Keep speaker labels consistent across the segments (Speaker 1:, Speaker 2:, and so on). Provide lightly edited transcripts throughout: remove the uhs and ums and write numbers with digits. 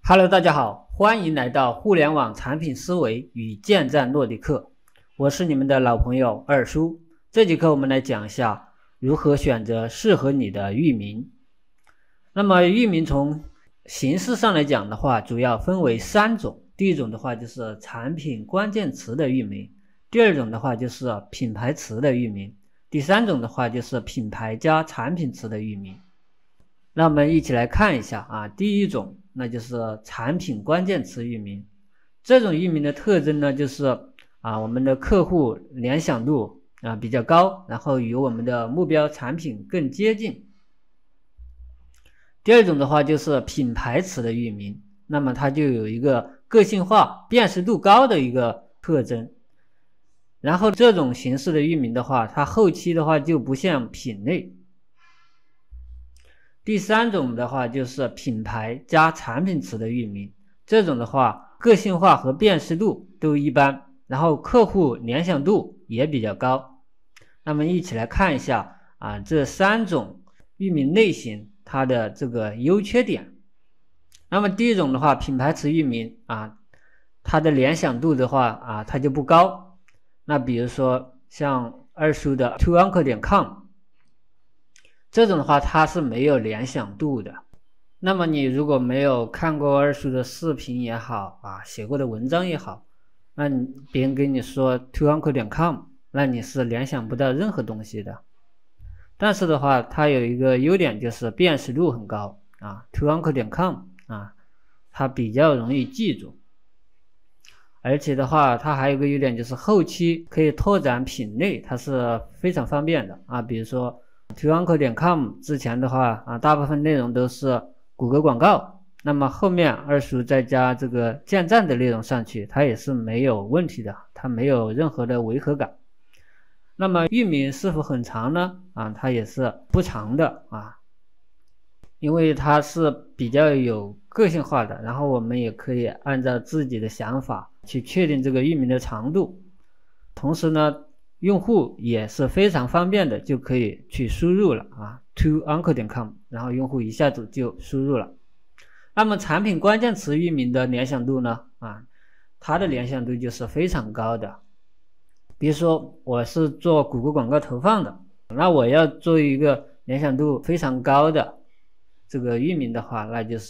Speaker 1: Hello， 大家好，欢迎来到互联网产品思维与建站落地课。我是你们的老朋友二叔。这节课我们来讲一下如何选择适合你的域名。那么域名从形式上来讲的话，主要分为3种。第一种的话就是产品关键词的域名，第二种的话就是品牌词的域名，第三种的话就是品牌加产品词的域名。那我们一起来看一下第一种那就是产品关键词域名。这种域名的特征呢，就是我们的客户联想度比较高，然后与我们的目标产品更接近。第二种的话就是品牌词的域名，那么它就有一个个性化、辨识度高的一个特征。然后这种形式的域名的话，它后期的话就不像品类。第三种的话就是品牌加产品词的域名，这种的话个性化和辨识度都一般，然后客户联想度也比较高。那么一起来看一下这3种域名类型它的这个优缺点。那么第一种的话，品牌词域名它的联想度的话它就不高。那比如说像二叔的 touncle.com这种的话它是没有联想度的。那么你如果没有看过二叔的视频也好写过的文章也好，那别人跟你说 touncle.com 那你是联想不到任何东西的。但是的话它有一个优点，就是辨识度很高touncle.com 它比较容易记住。而且的话它还有一个优点，就是后期可以拓展品类，它是非常方便的比如说touncle.com 之前的话大部分内容都是谷歌广告，那么后面二叔再加这个建站的内容上去，它也是没有问题的，它没有任何的违和感。那么域名是否很长呢？它也是不长的因为它是比较有个性化的，然后我们也可以按照自己的想法去确定这个域名的长度。同时呢用户也是非常方便的，就可以去输入了touncle.com 然后用户一下子就输入了。那么产品关键词域名的联想度呢它的联想度就是非常高的。比如说我是做谷歌广告投放的，那我要做一个联想度非常高的这个域名的话，那就是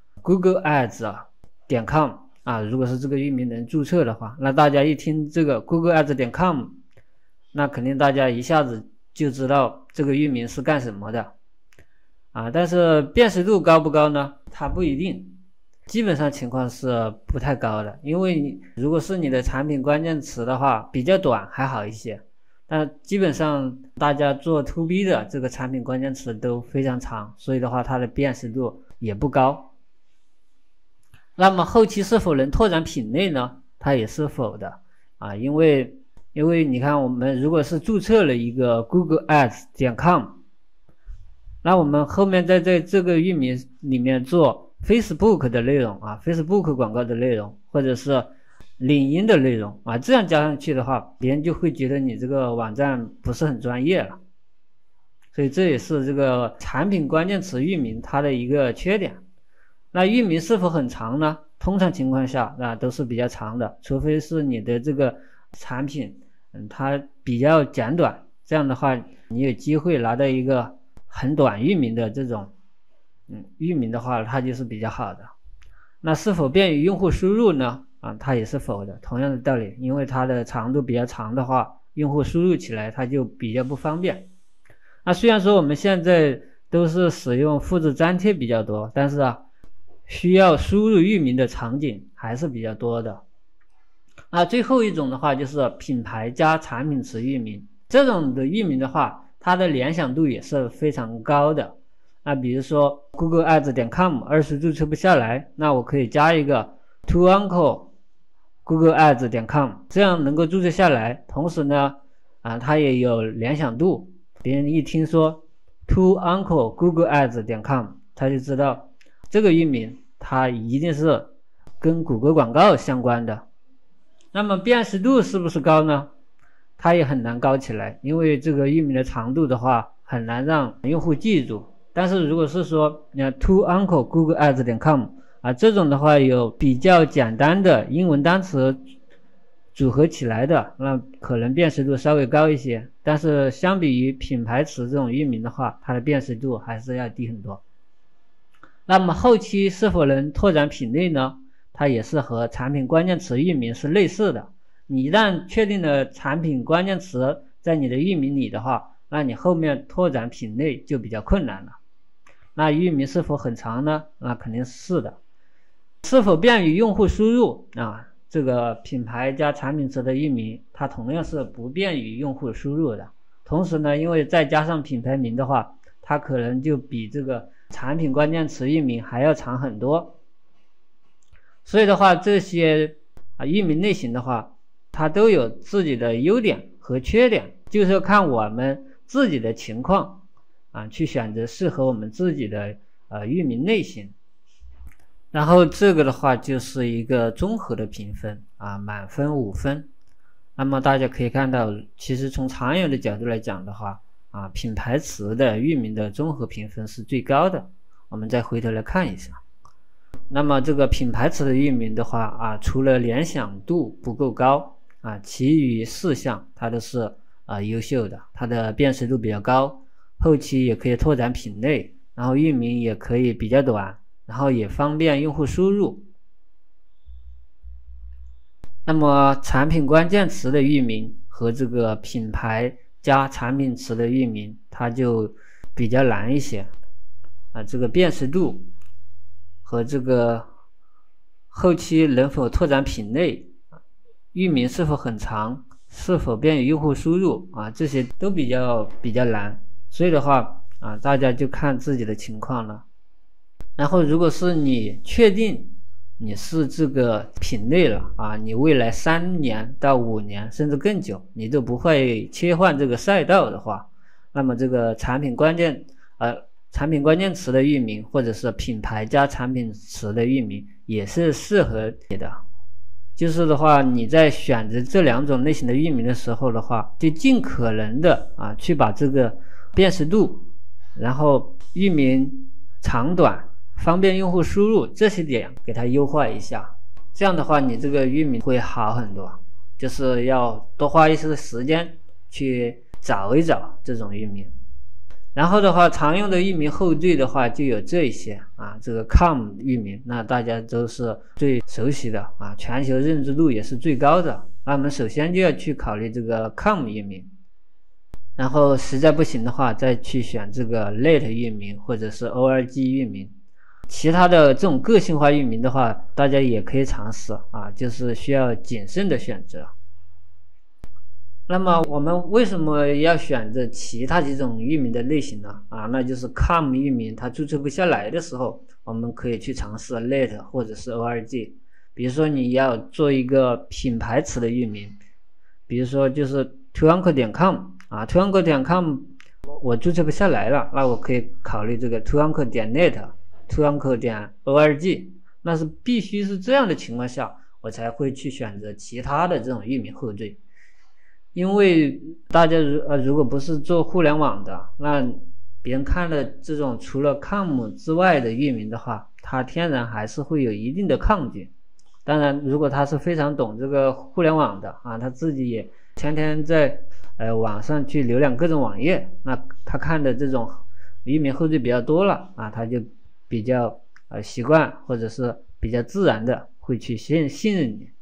Speaker 1: googleads.com 如果是这个域名能注册的话，那大家一听这个 googleads.com， 那肯定大家一下子就知道这个域名是干什么的但是辨识度高不高呢？它不一定，基本上情况是不太高的。因为如果是你的产品关键词的话比较短还好一些，但基本上大家做 to B 的这个产品关键词都非常长，所以的话它的辨识度也不高。那么后期是否能拓展品类呢？它也是否的因为你看我们如果是注册了一个 googleads.com， 那我们后面在这个域名里面做 Facebook 的内容Facebook 广告的内容，或者是领英的内容这样加上去的话，别人就会觉得你这个网站不是很专业了。所以这也是这个产品关键词域名它的一个缺点。那域名是否很长呢？通常情况下都是比较长的，除非是你的这个产品它比较简短，这样的话你有机会拿到一个很短域名的这种域名的话，它就是比较好的。那是否便于用户输入呢？它也是否的，同样的道理，因为它的长度比较长的话，用户输入起来它就比较不方便。那虽然说我们现在都是使用复制粘贴比较多，但是需要输入域名的场景还是比较多的。最后一种的话就是品牌加产品词域名，这种的域名的话它的联想度也是非常高的。比如说 googleads.com 二叔注册不下来，那我可以加一个 touncle googleads.com， 这样能够注册下来。同时呢它也有联想度，别人一听说 touncle googleads.com 他就知道这个域名它一定是跟谷歌广告相关的。那么辨识度是不是高呢？它也很难高起来，因为这个域名的长度的话很难让用户记住。但是如果是说touncle googleads.com 这种的话有比较简单的英文单词组合起来的，那可能辨识度稍微高一些，但是相比于品牌词这种域名的话，它的辨识度还是要低很多。那么后期是否能拓展品类呢？它也是和产品关键词域名是类似的。你一旦确定了产品关键词在你的域名里的话，那你后面拓展品类就比较困难了。那域名是否很长呢？那肯定是的。是否便于用户输入这个品牌加产品词的域名，它同样是不便于用户输入的。同时呢，因为再加上品牌名的话，它可能就比这个产品关键词域名还要长很多。所以的话，这些域名类型的话，它都有自己的优点和缺点，就是看我们自己的情况去选择适合我们自己的域名类型。然后这个的话就是一个综合的评分满分5分。那么大家可以看到，其实从长远的角度来讲的话品牌词的域名的综合评分是最高的。我们再回头来看一下，那么这个品牌词的域名的话除了联想度不够高其余4项它都是优秀的，它的辨识度比较高，后期也可以拓展品类，然后域名也可以比较短，然后也方便用户输入。那么产品关键词的域名和这个品牌加产品词的域名，它就比较难一些这个辨识度和这个后期能否拓展品类，域名是否很长，是否便于用户输入这些都比较难。所以的话大家就看自己的情况了。然后如果是你确定你是这个品类了你未来3年到5年甚至更久你都不会切换这个赛道的话，那么这个产品关键词的域名或者是品牌加产品词的域名也是适合你的。就是的话，你在选择这2种类型的域名的时候的话，就尽可能的去把这个辨识度，然后域名长短，方便用户输入这些点给它优化一下。这样的话你这个域名会好很多，就是要多花一些时间去找一找这种域名。然后的话，常用的域名后缀的话就有这些这个 com 域名，那大家都是最熟悉的全球认知度也是最高的。那我们首先就要去考虑这个 com 域名，然后实在不行的话再去选这个 let 域名或者是 org 域名。其他的这种个性化域名的话，大家也可以尝试就是需要谨慎的选择。那么我们为什么要选择其他几种域名的类型呢？那就是 com 域名它注册不下来的时候，我们可以去尝试 let 或者是 org。比如说你要做一个品牌词的域名，比如说就是 touncle.com我注册不下来了，那我可以考虑这个 touncle.net、touncle.org。那是必须是这样的情况下，我才会去选择其他的这种域名后缀。因为大家如果不是做互联网的，那别人看了这种除了 com 之外的域名的话，他天然还是会有一定的抗拒。当然如果他是非常懂这个互联网的他自己也天天在网上去浏览各种网页，那他看的这种域名后缀比较多了他就比较习惯，或者是比较自然的会去信任你。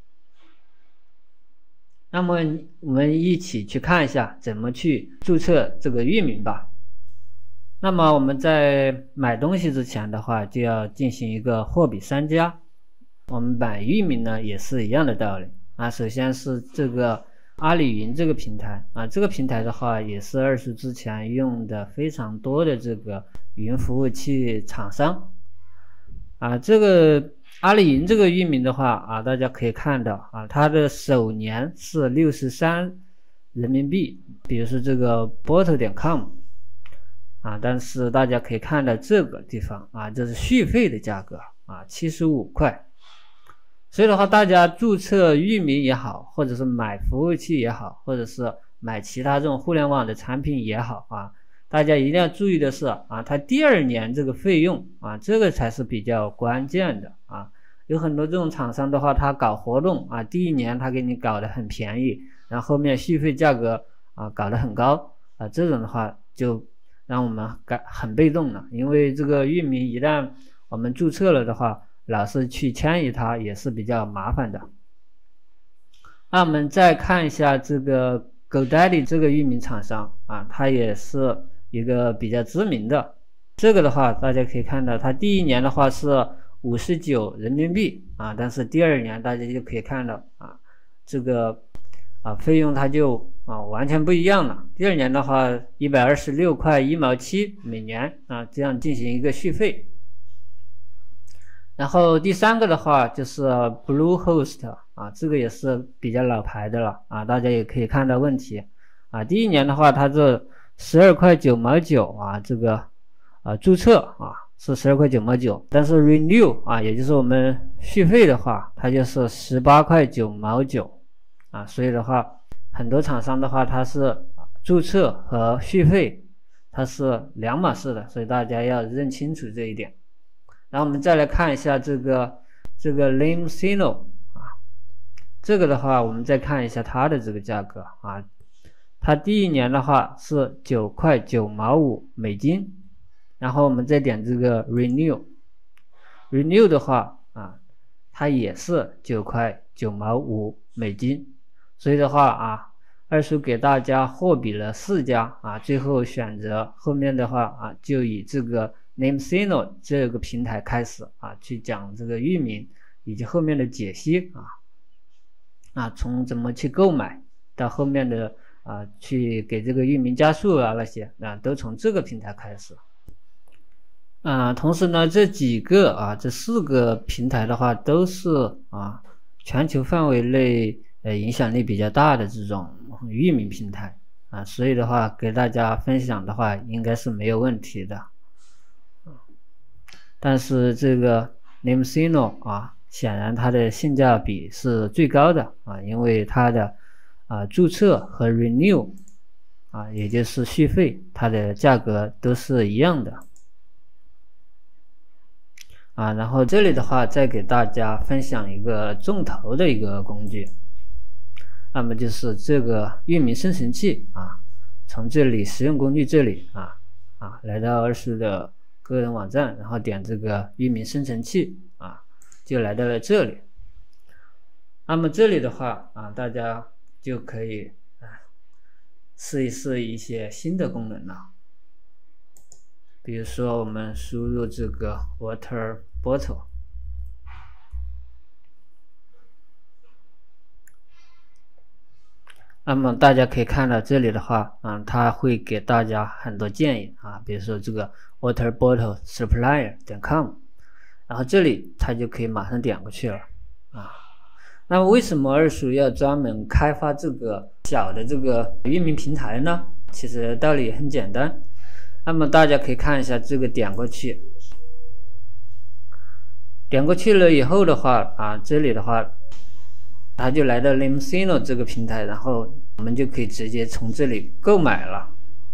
Speaker 1: 那么我们一起去看一下怎么去注册这个域名吧。那么我们在买东西之前的话，就要进行一个货比三家。我们买域名呢也是一样的道理首先是这个阿里云这个平台这个平台的话也是二叔之前用的非常多的这个云服务器厂商这个阿里云这个域名的话大家可以看到它的首年是63人民币，比如说这个 bottle.com但是大家可以看到这个地方这是续费的价格75块。所以的话，大家注册域名也好，或者是买服务器也好，或者是买其他这种互联网的产品也好大家一定要注意的是啊，它第2年这个费用啊，这个才是比较关键的啊。有很多这种厂商的话，他搞活动啊，第1年他给你搞得很便宜，然后后面续费价格啊搞得很高啊，这种的话就让我们很被动了，因为这个域名一旦我们注册了的话，老是去迁移它也是比较麻烦的。那我们再看一下这个 GoDaddy 这个域名厂商啊，它也是一个比较知名的。这个的话，大家可以看到，它第1年的话是59人民币啊，但是第2年大家就可以看到啊，这个费用它就完全不一样了。第2年的话126块1毛7每年啊，这样进行一个续费。然后第3个的话就是 Bluehost 啊，这个也是比较老牌的了啊，大家也可以看到问题啊。第1年的话，它这12块9毛9啊，这个注册啊是12块9毛9，但是 Renew 啊，也就是我们续费的话，它就是18块9毛9啊。所以的话，很多厂商的话，它是注册和续费它是两码事的，所以大家要认清楚这一点。然后我们再来看一下这个 LameSino 啊，这个的话我们再看一下它的这个价格啊，它第1年的话是9块9毛5美金，然后我们再点这个 Renew 的话啊，它也是9块9毛5美金，所以的话啊，二叔给大家货比了4家啊，最后选择后面的话啊，就以这个LameSino 这个平台开始啊，去讲这个域名以及后面的解析啊，从怎么去购买到后面的去给这个域名加速啊那些都从这个平台开始同时呢，这4个平台的话都是全球范围内影响力比较大的这种域名平台所以的话给大家分享的话应该是没有问题的。但是这个 LameSino 显然它的性价比是最高的因为它的注册和 Renew 也就是续费，它的价格都是一样的然后这里的话再给大家分享一个重头的一个工具，那么就是这个域名生成器从这里实用工具这里来到二叔的个人网站，然后点这个域名生成器就来到了这里。那么这里的话大家就可以试一试一些新的功能了。比如说我们输入这个 Water Bottle， 那么大家可以看到这里的话它会给大家很多建议比如说这个 waterbottlesupplier.com， 然后这里它就可以马上点过去了那么为什么二叔要专门开发这个小的这个域名平台呢？其实道理很简单。那么大家可以看一下这个点过去了以后的话这里的话它就来到 LameSino 这个平台，然后我们就可以直接从这里购买了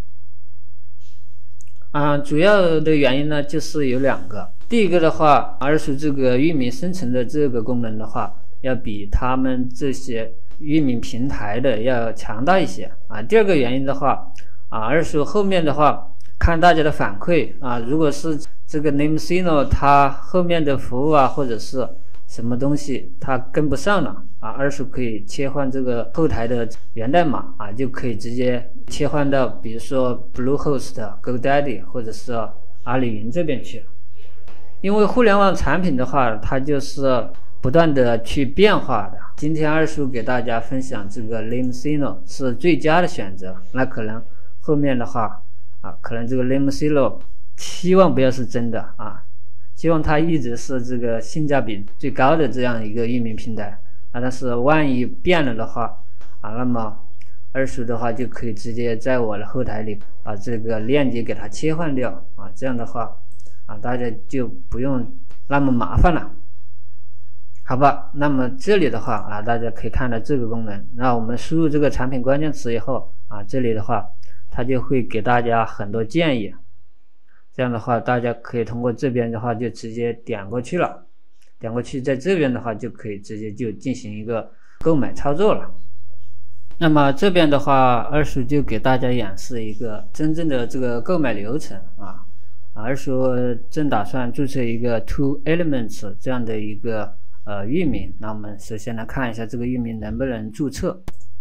Speaker 1: 主要的原因呢就是有2个。第一个的话，二叔这个域名生成的这个功能的话要比他们这些域名平台的要强大一些第二个原因的话二叔后面的话看大家的反馈如果是这个 LameSino 它后面的服务或者是什么东西它跟不上了二叔可以切换这个后台的源代码就可以直接切换到比如说 Bluehost、GoDaddy 或者是阿里云这边去。因为互联网产品的话它就是不断的去变化的，今天二叔给大家分享这个 LameSino 是最佳的选择，那可能后面的话可能这个 LameSino 希望不要是真的希望它一直是这个性价比最高的这样一个域名平台但是万一变了的话那么二叔的话就可以直接在我的后台里把这个链接给它切换掉这样的话大家就不用那么麻烦了，好吧？那么这里的话大家可以看到这个功能，那我们输入这个产品关键词以后这里的话它就会给大家很多建议。这样的话，大家可以通过这边的话就直接点过去了，点过去在这边的话就可以直接就进行一个购买操作了。那么这边的话，二叔就给大家演示一个真正的这个购买流程啊。二叔正打算注册一个 2Elements 这样的一个域名。那我们首先来看一下这个域名能不能注册。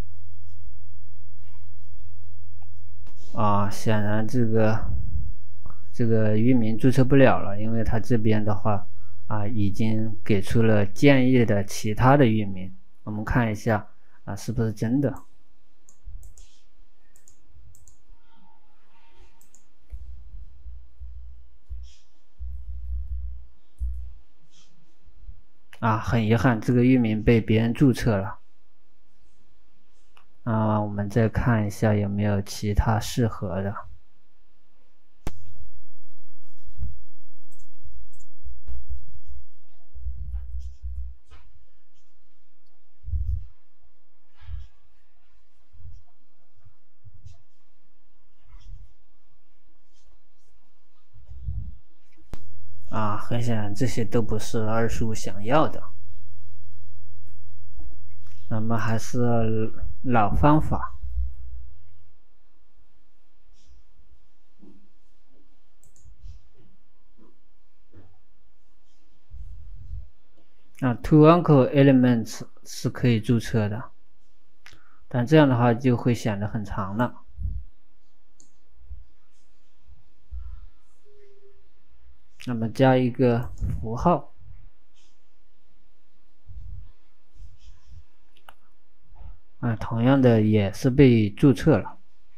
Speaker 1: 显然这个域名注册不了了，因为它这边的话已经给出了建议的其他的域名。我们看一下是不是真的。很遗憾，这个域名被别人注册了。我们再看一下有没有其他适合的。很显然这些都不是二叔想要的。那么还是老方法。2Elements 是可以注册的，但这样的话就会显得很长了。那么加一个符号，同样的也是被注册了。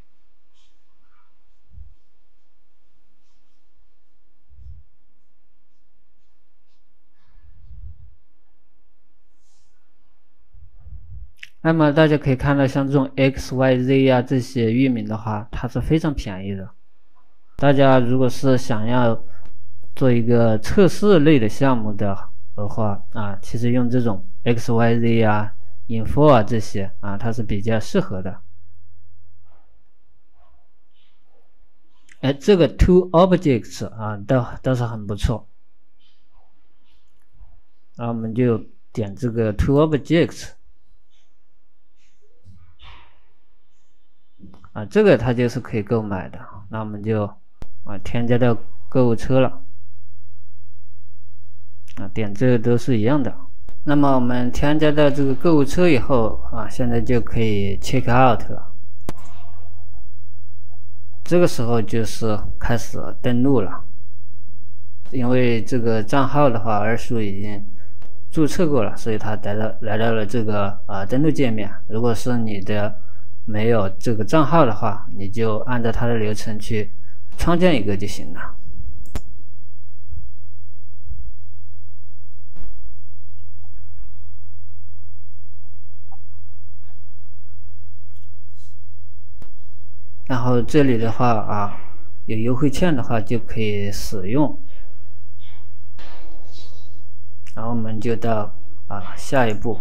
Speaker 1: 那么大家可以看到，像这种 XYZ 这些域名的话，它是非常便宜的。大家如果是想要做一个测试类的项目的话其实用这种 XYZ info 这些它是比较适合的。这个 2Objects 倒是很不错。我们就点这个 2Objects。这个它就是可以购买的。那我们就添加到购物车了。点这个都是一样的。那么我们添加到这个购物车以后现在就可以 check out 了。这个时候就是开始登录了。因为这个账号的话，二叔已经注册过了，所以它来到了这个登录界面。如果是你的没有这个账号的话，你就按照它的流程去创建一个就行了。然后这里的话有优惠券的话就可以使用。然后我们就到下一步。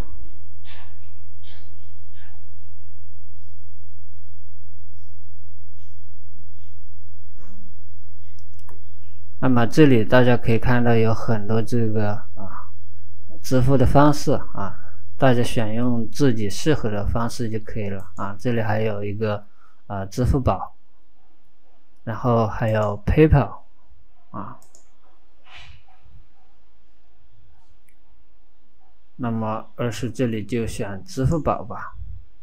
Speaker 1: 那么这里大家可以看到有很多这个支付的方式大家选用自己适合的方式就可以了这里还有一个支付宝，然后还有 PayPal 那么二叔这里就选支付宝吧。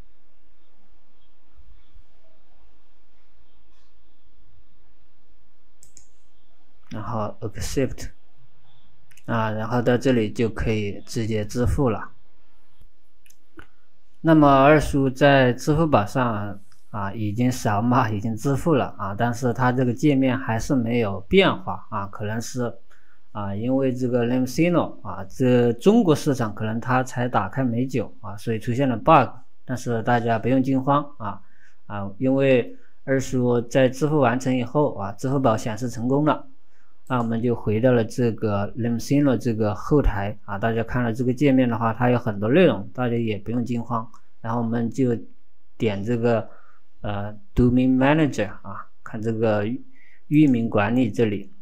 Speaker 1: 然后 accept 然后到这里就可以直接支付了。那么二叔在支付宝上已经扫码已经支付了但是它这个界面还是没有变化可能是因为这个 Lemsino 这中国市场可能它才打开没久所以出现了 bug， 但是大家不用惊慌因为二叔在支付完成以后支付宝显示成功了。那我们就回到了这个 Lemsino 这个后台大家看了这个界面的话，它有很多内容，大家也不用惊慌。然后我们就点这个 Domain Manager 啊，看这个域名管理这里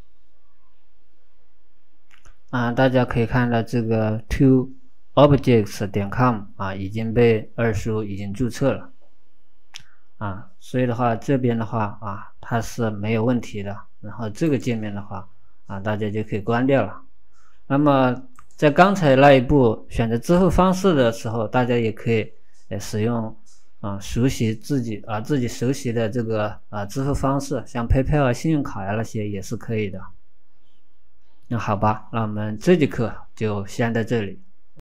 Speaker 1: 啊，大家可以看到这个 toobjects.com 啊已经被二叔已经注册了啊，所以的话这边的话啊它是没有问题的。然后这个界面的话啊，大家就可以关掉了。那么在刚才那一步选择支付方式的时候，大家也可以使用熟悉自己熟悉的这个支付方式，像 PayPal 啊、信用卡呀那些也是可以的。那好吧，那我们这节课就先到这里。